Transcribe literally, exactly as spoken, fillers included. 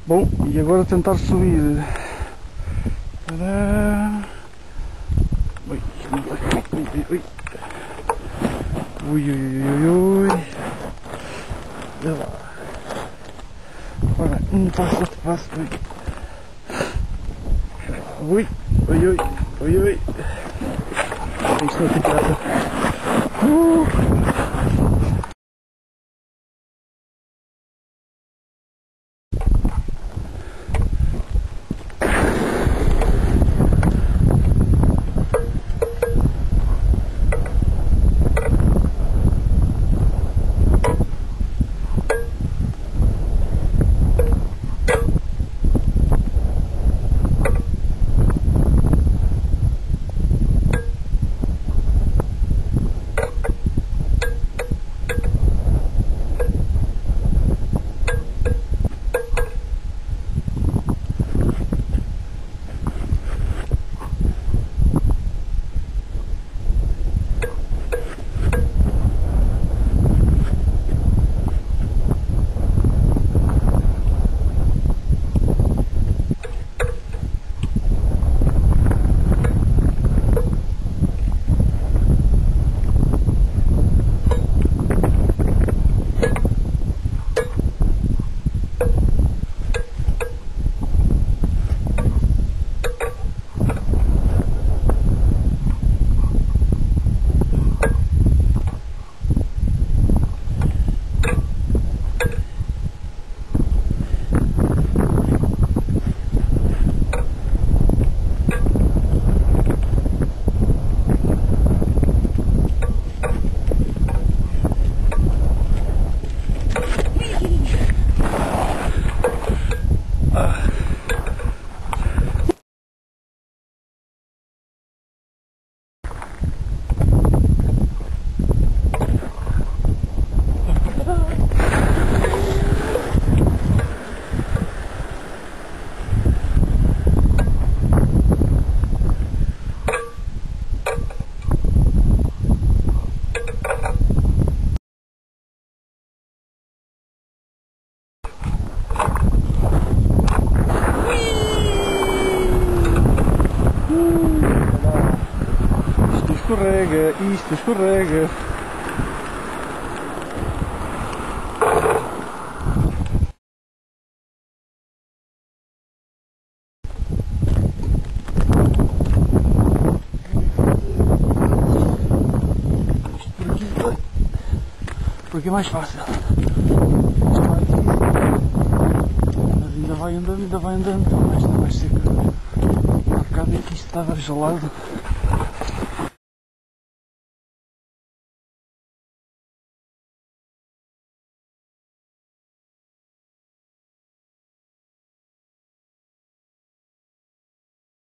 Bom, e agora tentar subir. Tadá. Ui, ui, ui, ui, ui, ui, ui. Olha lá. Ora, um passo, outro passo. Ui, ui, ui, ui, ui. Isto não tem graça. Uh. Escorrega, isto escorrega. Por aqui, por aqui é mais fácil. Mas ainda vai andando, ainda vai andando. Mas está mais seco. Há bocado aqui estava gelado.